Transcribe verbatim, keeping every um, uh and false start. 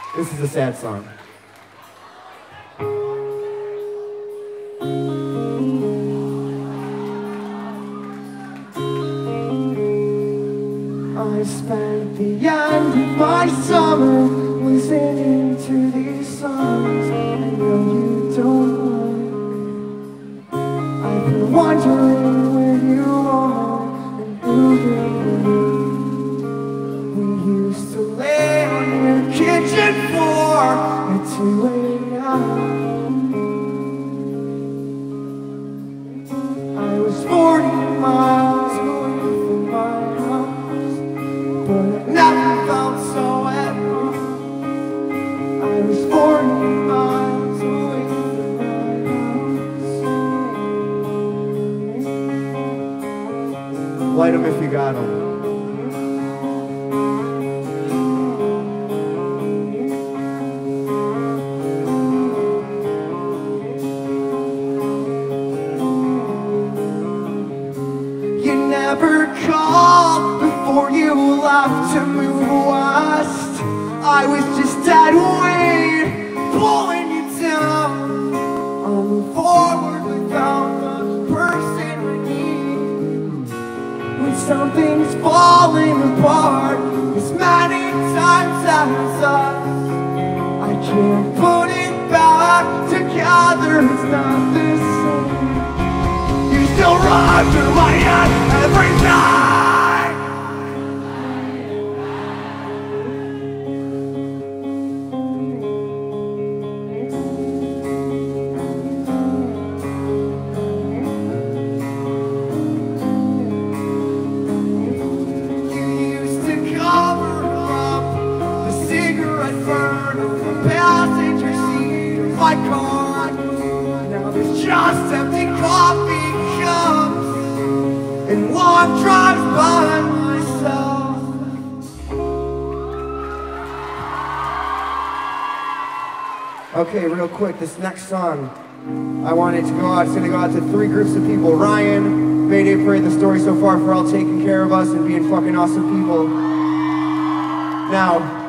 This is a sad song. I spent the end of my summer listening to these songs I know you don't like. I've been wondering where you are and who you're with. We used to lay on your kitchen floor at two A M I was forty miles away from my house, but I never felt so at home. I was forty miles away from my house. Light 'em if you got 'em. Never called before you left to move west. I was just dead weight pulling you down. I'll move forward without the person we need. When something's falling apart as many times as us, I can't put it back together. It's not the same. You still run through my head every night. You used to cover up the cigarette burn on the passenger seat of my car. Now there's just empty coffee cups and long drives by myself. Okay, real quick, this next song, I want it to go out. It's gonna go out to three groups of people. Ryan, Mayday Parade, The Story So Far, for all taking care of us and being fucking awesome people. Now,